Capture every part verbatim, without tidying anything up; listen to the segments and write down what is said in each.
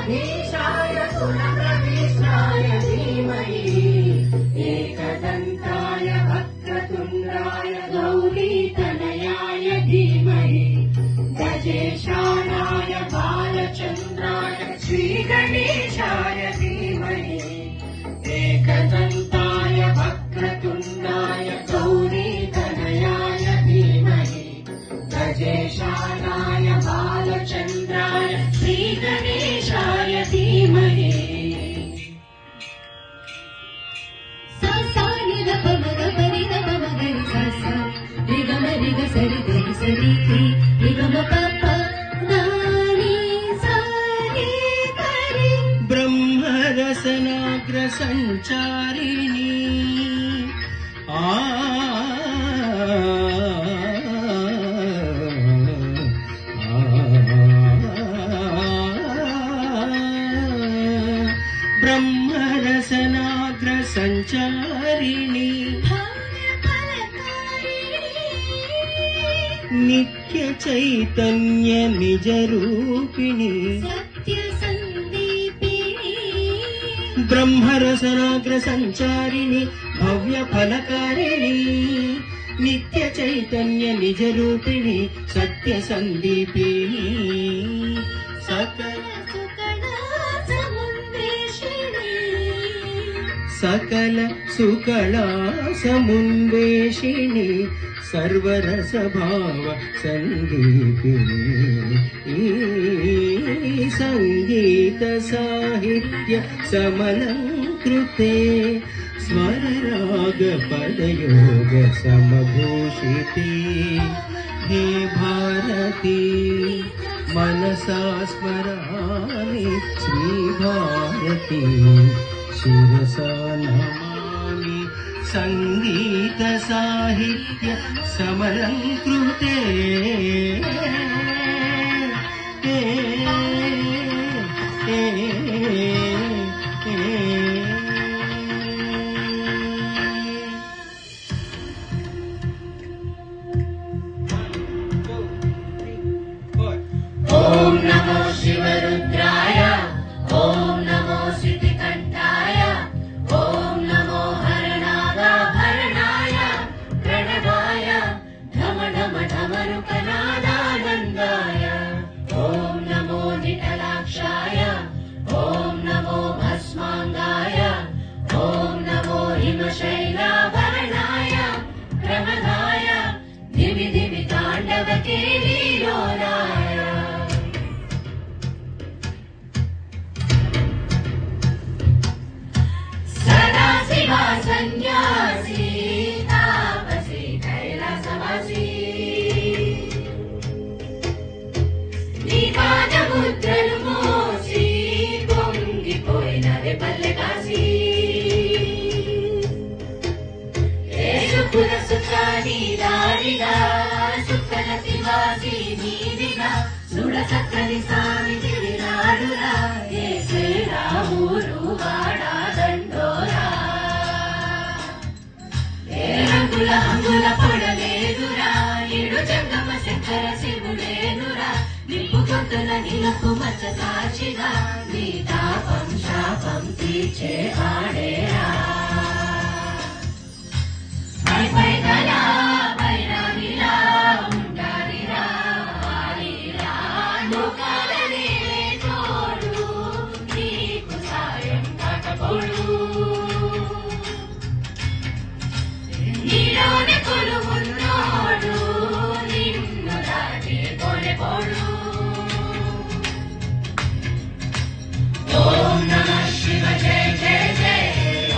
महीषाय सुरप्रविष्टाय धीमहि एकदन्ताय वक्रतुण्डाय गौरीतनयाय धीमहि गजेशानाय बालचन्द्राय श्रीगणेशाय धीमहि एकदन्ताय वक्रतुण्डाय गौरीतनयाय धीमहि गजेशानाय बालचन्द्राय श्रीगणेशाय धीमहि ब्रह्मरसनाग्र संचारिणी आ ब्रह्मरसनाग्र संचारिणी नित्य चैतन्य निज रूपिणी ब्रह्मरसनाग्र संचारिणी भव्य फलकारिणी नित्य चैतन्य निज रूपिणी सत्य संदीपिनी सकल सकल सुकला समुन्वेषिणी सर्वरस भाव संगीतिनी संगीत साहित्य समलंकृते स्वर राग पदयोग समभूषिते हे भारती मनसा स्मरामि श्री भारती शिरसा नमामि संगीत साहित्य समलंकृते ओम नमो शिवरुद्राय ओम नमो सिद्धिकंठाय ओम नमो हरनागाभरणाय प्रणवाय ढम ढम ढमरुकनादानन्दाय ओम नमो निटलाक्षाय ओम नमो भस्मांगाय ओम नमो हिमशैलाभरणाय प्रमदाय दिवि दिवि ताण्डवकेलीलोलाय सन्यासी तापसी कैलासवासी नीपाद मुद्रनु मोसी పొంగిపోయినది పల్లె కాశీ ఏసుకుల సుఖాని దారిగా సుక్కల శివాజీ నీదిగా సుడ సక్కని సామి తిరినాడురా ఏసే రామురు వాడా దండోరా రంగుల అంగుల పొడలేదురా ఏడు జంగమ శంకర శివుడేనురా నిప్పు కొత్తల నిలపు మచ్చ సాక్షిగా నీ తాపం శాపం తీర్చే ఆడేరా పై పై గలా పైరాగిలా ఉంటారిరా వారిరా లోకాలనే తోడు నీకు సాయం కాకపోడు నీలోనే కొలువున్నోడు నిన్ను దాటి కొనెపోడు ఓం నమః శివ జయ జయ జయ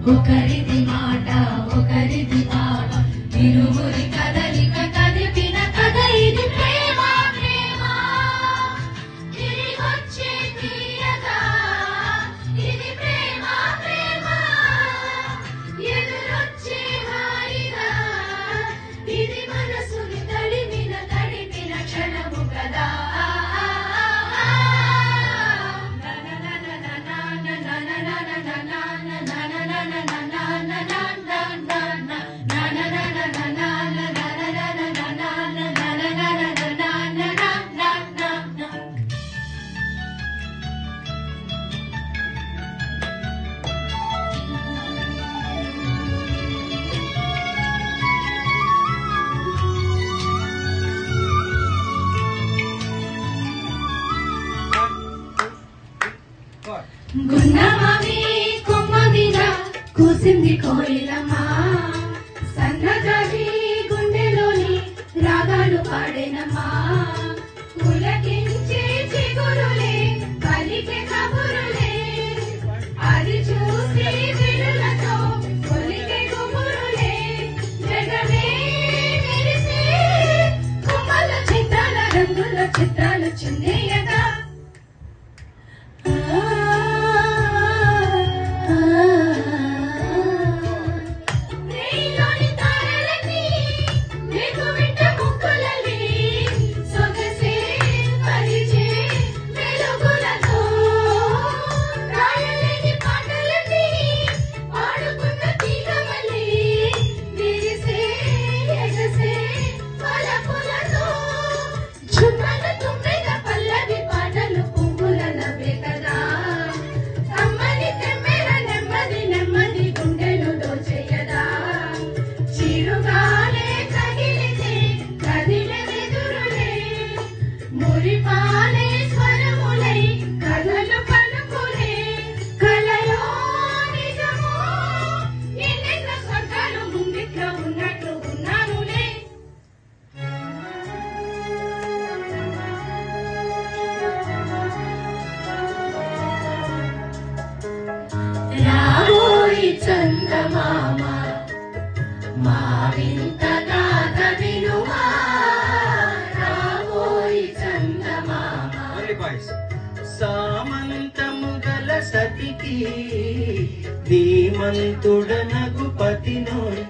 ఒకరిది మాట ఒకరిది భావ ఇరువురి కదలిక కదిపిన కథ ఇది ప్రేమ ప్రేమ తిరిగొచ్చే తీయగా ఇది ప్రేమ ప్రేమ ఎదురొచ్చే హాయిగా ఇది మనసుని తడిమిన తడిపిన క్షణము కదా గున్నమావి కొమ్మ మీద కూసింది కోయిలమ్మా సన్నజాజి గుండెలోని రాగాలు పాడేనమ్మా పులకించే చిగురులే పలికే కబురులే అది చూసి విరులతో కొలికే గుబురులే జగమే మెరిసే కొమ్మల చిత్రాల రంగుల చిత్రాలు చిందేయగా చందమామ మా వింత గాథ వినుమా రావోయి చందమామ సామంతము గల సతికి ధీమంతుడనగు పతినోయ్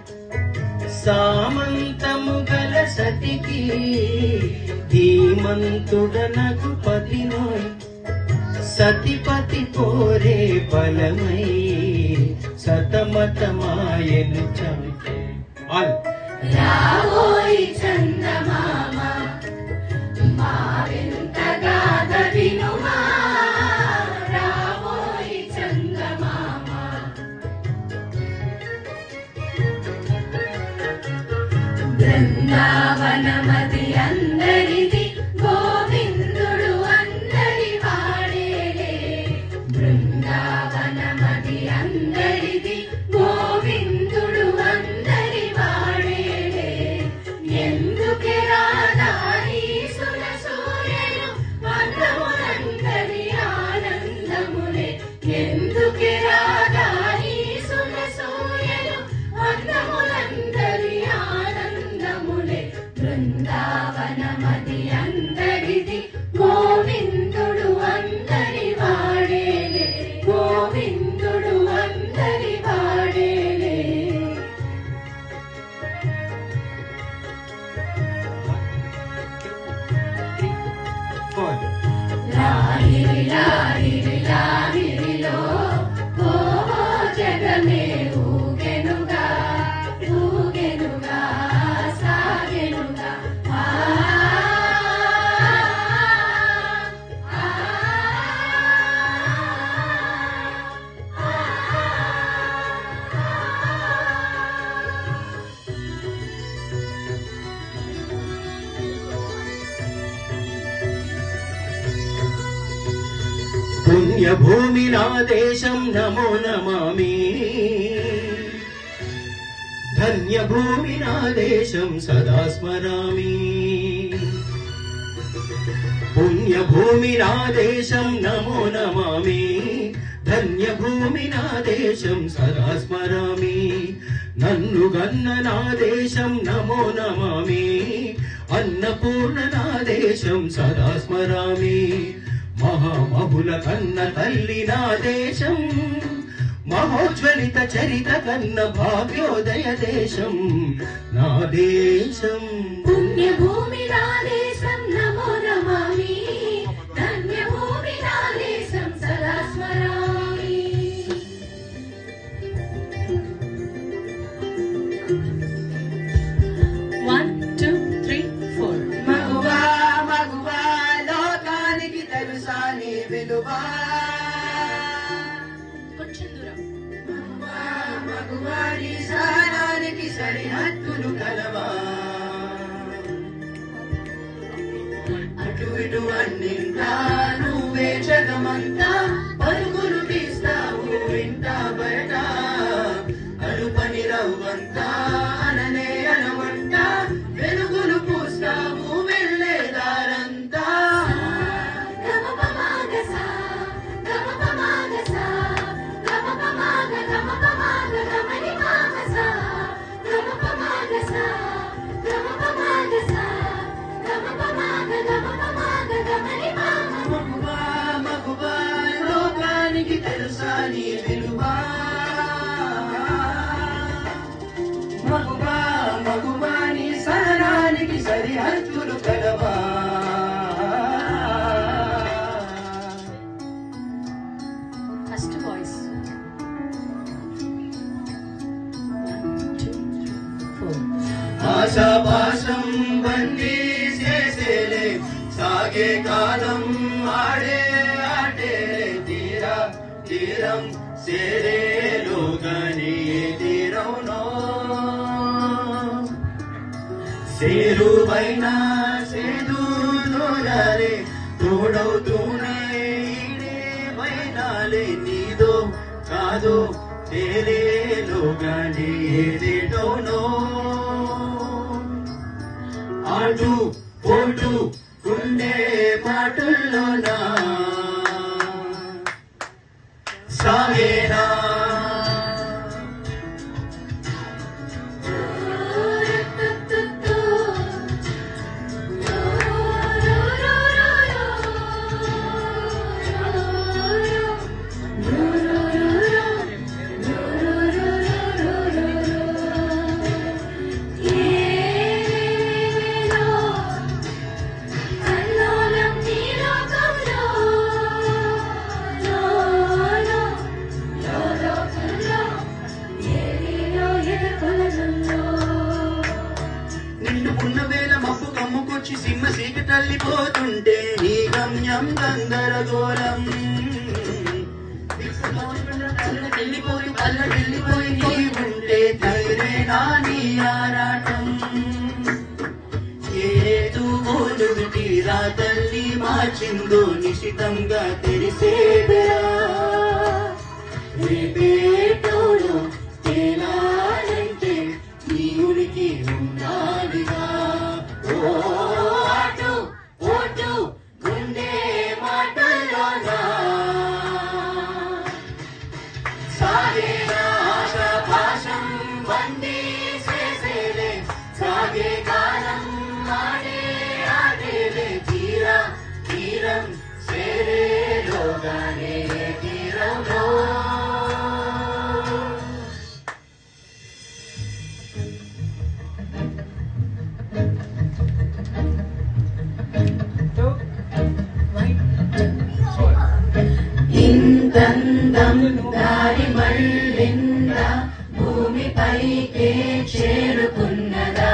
సామంతము గల సతికి ధీమంతుడనగు పతినోయ్ సతిపతి కోరే బలమై సతమతమాయను చంపే రావోయి చందమామ మా వింత గాథ వినుమా రావోయి చందమామ బృందావనమది అందరిది గోవిందుడు అందరి వాడేలే బృందావనమది అందరిది గోవిందుడు అందరి వాడేలే ఎందుకే రాధారీసుల సూర్యులు అందములందరి ఆనందములే ఎందుకే రాధారీసుల సూర్యులు అందములందరి ఆనందములే బృందావనమది అందరిది గోవిందుడు అందరి వాడేలే గోవిందుడు అందరి వాడేలే లాహిరి లాహిరి లాహిరిలో ఓ జగమే ఊగెనుగా ఊగెనుగా సాగెనుగా ఆ పుణ్యభూమి నా దేశం నమో నమామి ధన్యభూమి నా దేశం సదా స్మరామి పుణ్యభూమి నా దేశం నమో నమామి ధన్య భూమి నా దేశం సదా స్మరామి నన్ను గన్న నా దేశం నమో నమామి అన్నపూర్ణ నా దేశం సదా స్మరామి మహామహుల కన్న తల్లి నా దేశం మహోజ్వలిత చరిత కన్న భాగ్యోదయ దేశం నా దేశం పుణ్యభూమి నా దేశం నమో నమామి ధన్యభూమి నా దేశం సదా స్మరామి వన్ టూ త్రీ ఫోర్ మగువా మగువా లోకానికి తెలుసా నీ విలువా కొంచెం దూరం మగువా నీ సారానికి సరిహద్దులు కలవా అటు ఇటు అన్నింటా నువ్వే జగమంతా పరుగులు తీస్తావు ఇంట బయట అలుపని రవ్వంతా అననే అనవంట వెలుగులు పూస్తావు వెళ్ళేదారంతా మగువా మగువా లోకానికి తెలుసా నీ విలువా మగువా మగువా నీ సహనానికి సరిహద్దులు కలవా ఫస్ట్ వాయిస్ ఆశాపాశం బందీ చేసేలే సాగే కాలం ఆడే ఆటే తీరా తీరం సేరేలోగానే తీరవునో సేరువైన సేదు దూరాలే తోడవుతూనే వైనాలే నీదో కాదో తేలేలోగానే ఏదేటోనో ఆటు పోటు గుండె మాటల్లోనా సాగేనా నిండుకున్న వేళ మబ్బు కమ్ముకొచ్చి సింహ సీకటల్లిపోతుంటే నీ గమ్యం గందరగోళం వెళ్ళిపోయి పల్ల వెళ్ళిపోయి నీ ఉంటే తైరేనా నీ ఆరాటం ఏదు గోలుగుటి రా తల్లి మార్చిందో నిశితంగా తెలిసేదిరా రేపేటోలో తేలాలంటే నీ ఉనికి ఉండాలిగా ఓ ఆటు ఓటు గుండె మాటల్లోనా సాగేనా ఆశాపాశం బందీ చేసేలే సాగే కాలం ఆడే ఆడేలే తీరా తీరం సేరేలోగానే తీరంలో ఇంతందం దారి మళ్ళిందా భూమిపైకే చేరుకున్నదా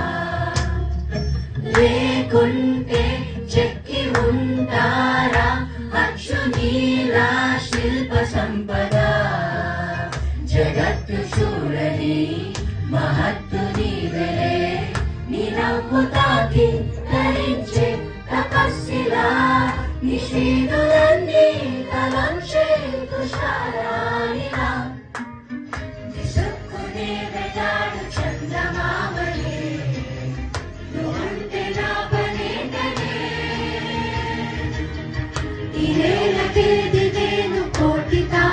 లేకుంటే చెక్కి ఉంటారా అక్షునీలా శిల్ప సంపద జగత్తు చూడని మహత్తు నీవే నీ నవ్వు తాకి ధరించే తపస్సిలా నిషేధులన్నీ తలంచే తుషారానిలా దిశక్కునే వెదాడు చందమామలే నువ్వంటే నా పనేటనే ఇదేలకే దిగేను కోటి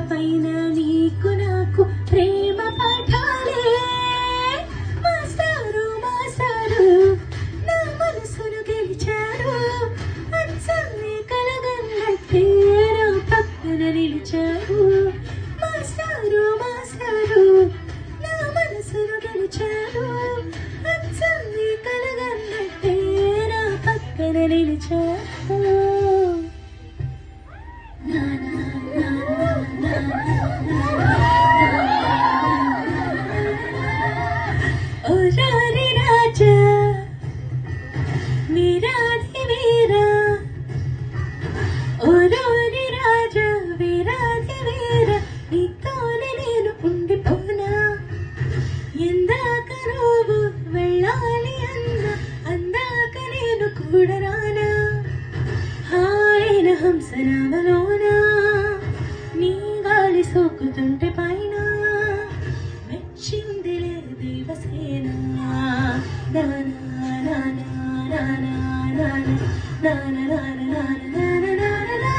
పైన నీకు నాకు ప్రేమ పాఠాలే మాస్టారు మాస్టారు నా మనసును గెలిచారు అచ్చన్ని కలగన్నట్టే నా పక్కన నిలిచారు మాస్టారు మాస్టారు నా మనసును గెలిచారు అచ్చన్ని కలగన్నట్టే నా పక్కన నిలిచారు ओ रानी राजा मेरा वीरा ओ रानी राजा मेरा वीरा నీతోనే నేను ఉండిపోనా ఎందాక నువ్వు వెళ్ళాలి అన్న అందాక నేను కూడా రానా హాయిన హంసనామలోనా నీ గాలి సోకుతుంటే పైన మెచ్చిందిలే దేవసేన నానా నానా నానా నానా నానా నానా నానా నానా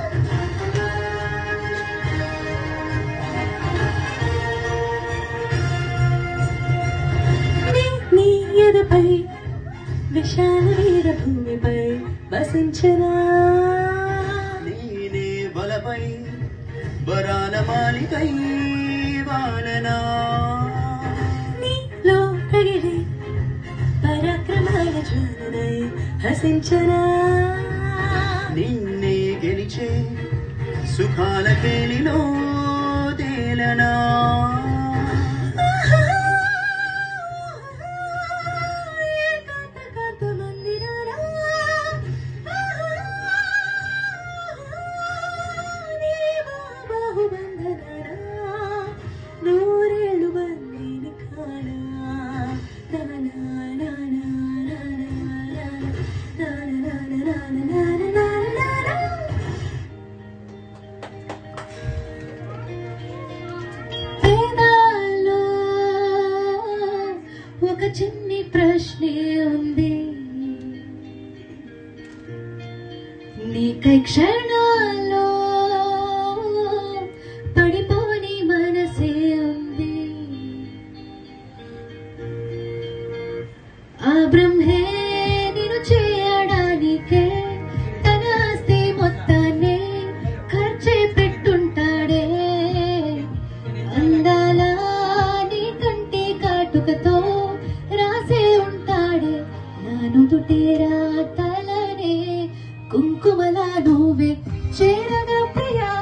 నీ ఎదుపై విశాల వీర భూమిపై వసించనా నీనే బలపై వరాల మాలికై వాననా నీలో పగిలి పరాక్రమాల జ్వాలనై హసించనా నిన్నే గెలిచే సుఖాల పేలిలో తేలనా నూరేళ్ళు బందీని కానా నానా నానా పేదాల్లో ఒక చిన్ని ప్రశ్నే ఉంది నీకై క్షణాల్లో పడిపోని మనసే ఉంది ఆ బ్రహ్మే నిన్ను చేయడానికే తన ఆస్తి మొత్తాన్ని ఖర్చే పెట్టుంటాడే అందాల నీ కంటి కాటుకతో రాసే ఉంటాడే నా నుదుటేరా తలనే కుంకుమలా నువ్వే చేరగా ప్రియా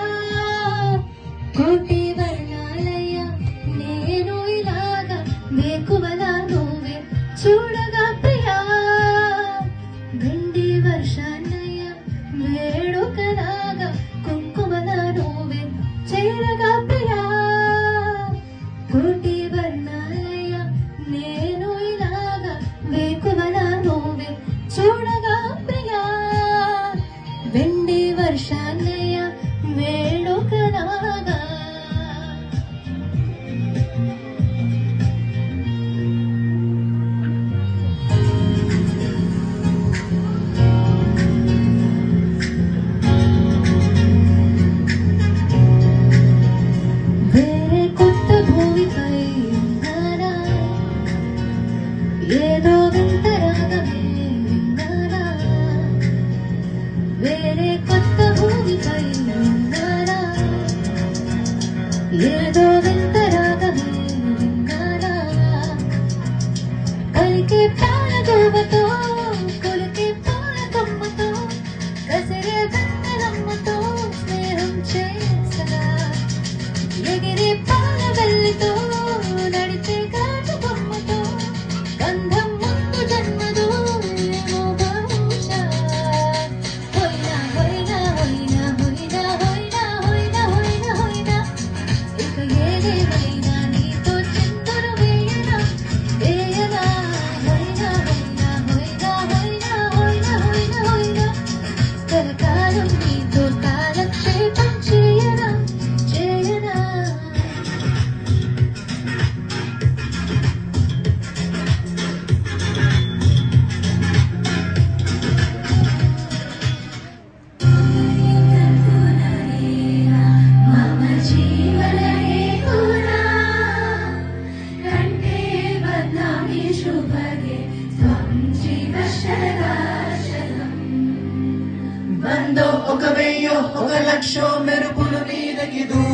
కోటి వర్ణాలయ నేను ఇలాగా వేకువలా నువ్వే చూడగా ప్రియా వెండి వర్షాన్నయ్య వేడుకలాగా కుంకుమలా నువ్వే చేరగా ప్రియా కోటి వర్ణాలయ నేను ఇలాగా వేకువలా నువ్వే చూడగా ప్రియా వెండి వర్షాన్నయ్య వేడుకలాగా వేరే కొత్త భూమిపై ఉన్నానా ఏదో వింత రాగమే విన్నానా వేరే కొత్త భూమిపై ఉన్నానా ఏదో వింత రాగమే విన్నానా కలికే పాల గోవతో కొలికే పాల కొమ్మతో కసిరే వెన్నెలమ్మతో స్నేహం చేసగా ఎగిరే పాల వెల్లితో నడిచే కాటు బొమ్మతో గంధం ముందు జన్మదో ఏమో బహుశా హోయినా హోయినా హోయినా హోయినా హోయినా హోయినా హోయినా హోయినా ఇక ఏ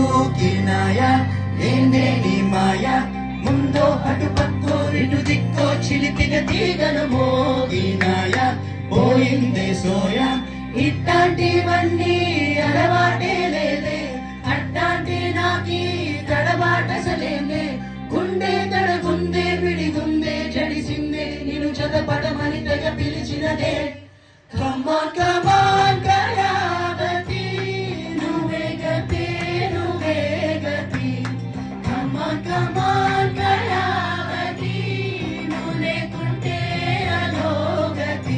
దూకినాయా నేనే నీ మాయా ముందో అటు పక్కో ఇటు దిక్కో చిలిపిగ తీగను మోగినాయా పోయిందే సోయా ఇట్లాంటివన్నీ అలవాటే లేదే అట్లాంటి నాకి తడబాటసలేదే గుండె తడగుందే విడిగుందే జడిసిందే నిన్ను చదపడమని తెగ పిలిచినదే Come on, come on, Kalavathi నువ్వే గతి నువ్వే గతి Come on, come on, Kalavathi నువ్వు లేకుంటే అధోగతి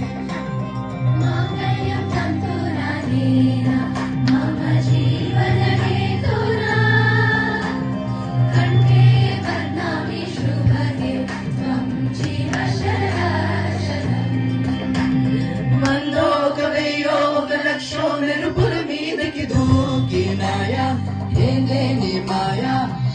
మాంగళ్యం తంతునా నీనా మమ జీవన హేతునా కంఠే వర్ణామి శుభగే త్వం జీవ శరణం మందో ఒక వెయ్యో ఒక లక్షో మెరుపుల మీదకి దూకినాయా ఏందే నీ మాయా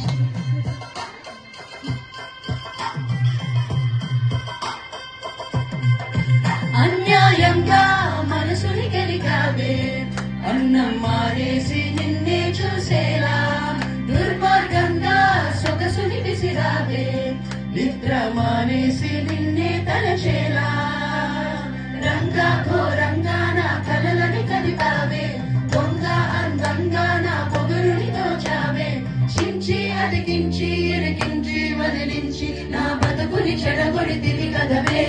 అన్యాయంగా మనసుని కలిగావే అన్నం మారేసి నిన్నే చూసేలా దుర్మార్గంగా సొగసుని విసిరావే నిద్ర మానేసి నిన్నే తలచేలా రంగా ఘోరంగా నా కలలని కలిపావే దొంగ అందంగా నా పొగరుని దోచావే చించి అతికించి ఇరికించి వదిలించి నా బతుకుని చెడగొడితివి కదవే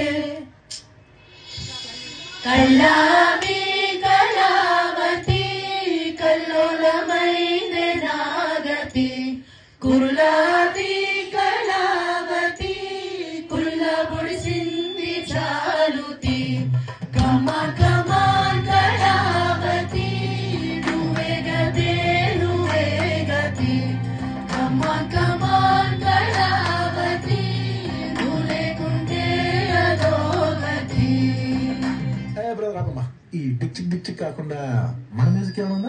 కళ్ళావి కళావతి కల్లోలమైన నాగతి కురులాది కళావతి కురుల పొడిసింది చాలుతి కమా కమా కళావతి నువ్వే గతే నువ్వే గతి కమా కమా కళావతి నువ్వు లేకుంటే అధోగతి బ్రదర్ రామమ్మా ఈ డిక్చిక్ డిక్చిక్ కాకుండా మన మ్యూజిక్ ఏమన్నా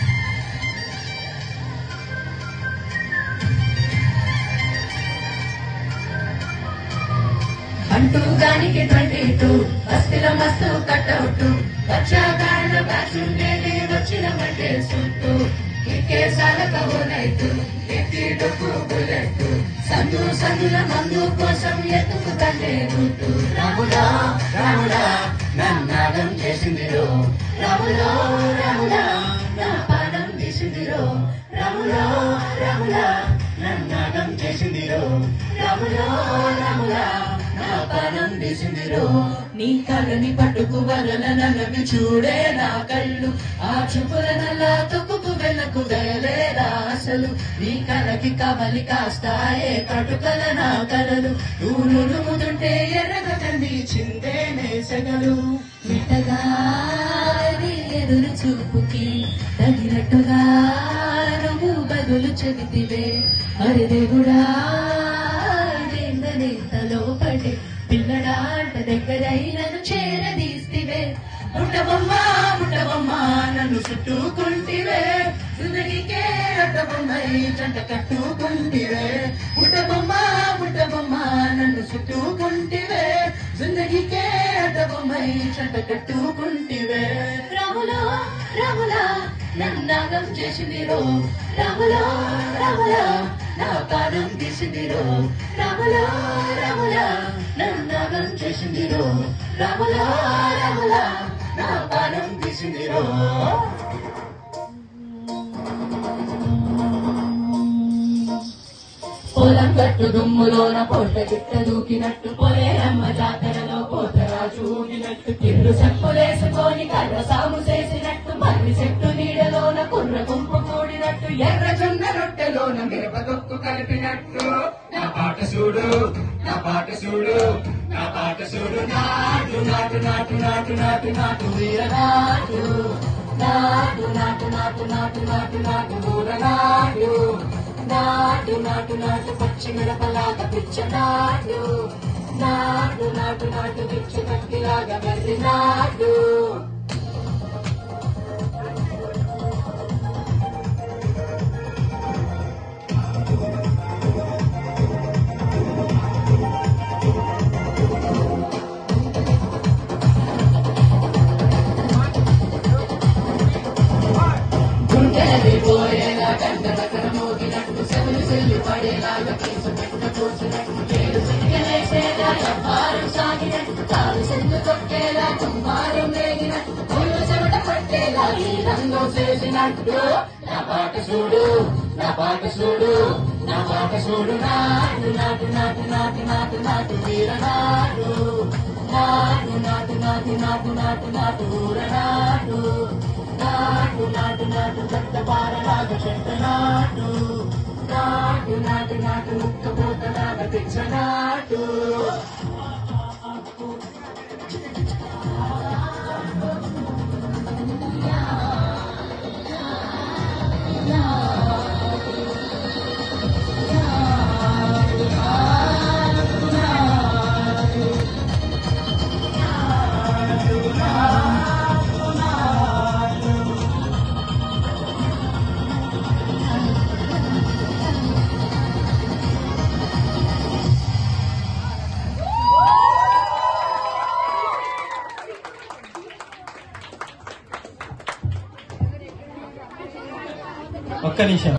అంటూ దానికి ట్వంటీ టూ బస్తిల మస్తు కట్అవుట్ వచ్చాకాళ్ళ బ్యాచ్ ఉండేది వచ్చిన మంటే సుట్టు ఇకే సాలక ఓనైతు ఎక్కి డొక్కు బుల్లెట్ సందు సందుల మందు కోసం ఎత్తుకు తండే రూటు రాములా రాములా నన్నాగం చేసిందిరో రాములో రాములా నా పాదం తీసిందిరో రాములో రాములా నన్నాగం చేసిందిరో రాములో రాములా నా పాదం తీసిందిరో నీ కళ్ళని పట్టుకు వలన నన్నవి చూడే నా కళ్ళు ఆ చూపుల నల్లా తొక్కుకు వెళ్ళకు దయలేదా అసలు నీ కళ్ళకి కవలి కాస్తాయే కటుకల నా కలలు నువ్వు నులుముతుంటే ఎర్రగ కంది చిందేనే సెగలు మిట్టగా నీ ఎదురు చూపుకి తగినట్టుగా నువ్వు బదులు చెబితివే అరే దేవుడా దేందనేంతలో పడే పిల్లడాంట దగ్గరైనను చేరదీస్తివే ముట్టబొమ్మా ముట్టబొమ్మా నన్ను చుట్టుకుంటివే జిందగీకే అడ్డబొమ్మై జంట కట్టుకుంటివే ముట్టబొమ్మా ముట్టబొమ్మా నన్ను చుట్టుకుంటివే జిందగీకే అడ్డబొమ్మై జంట కట్టుకుంటివే రాములో రాములా నన్నాగం చేసిందిరో రాములో రాములా నా పాదం తీసిందిరో రాములో రాములా నన్నాగం చేసిందిరో రాములో రాములా నా పాదం తీసిందిరో పొలం గట్టు దుమ్ములోన పొట్ట గిట్ట దూకినట్టు పొలేరమ్మ జాతరలో పోతరా చూగినట్టు కిండు చెప్పులేసుకొని కర్ర సాము చేసినట్టు మర్రి చెట్టు నీడలోన కుర్ర గుంపు కూడినట్టు ఎర్ర జొన్న రొట్టెలోన మిరప దొక్కు కలిపినట్టు నా పాట చూడు నా పాట చూడు నా పాట చూడు నాటు నాటు నాటు నాటు నాటు నాటు వీర నాటు నాటు నాటు నాటు నాటు నాటు నాటు ఊర నాటు నాటు నాటు నాటు పచ్చి మిరపలాగా పిచ్చ నాటు నాటు నాటు నాటు పిచ్చి కట్టిలాగా వెర్రి నాటు గుండెలది పోయేలా గంటల మోగినట్టు సెవులు సెల్లి పడేలాగా కేసు పెట్ట కూర్చున్నట్టు ఏడు సిగ్గలేసేలా వ్యవహారం సాగినట్టు తాను సెల్లు తొక్కేలా కుమారం వేగినట్టు ఒళ్ళు చెమట పట్టేలా ఈ రంగం చేసినట్టు నా పాట చూడు నా పాట చూడు నా పాట చూడు నాటు నాటు నాటు నాటు నాటు నాటు వీర నాటు నాటు నాటు నాటు నాటు నాటు నాటు ఊర నాటు నాటు నాటు నాటు పెద్ద పారలాగ చెట్ట నాటు నాటు నాటు నాటు ముక్క పోతలాగ పిచ్చ నాటు ఒక్క నిమిషం.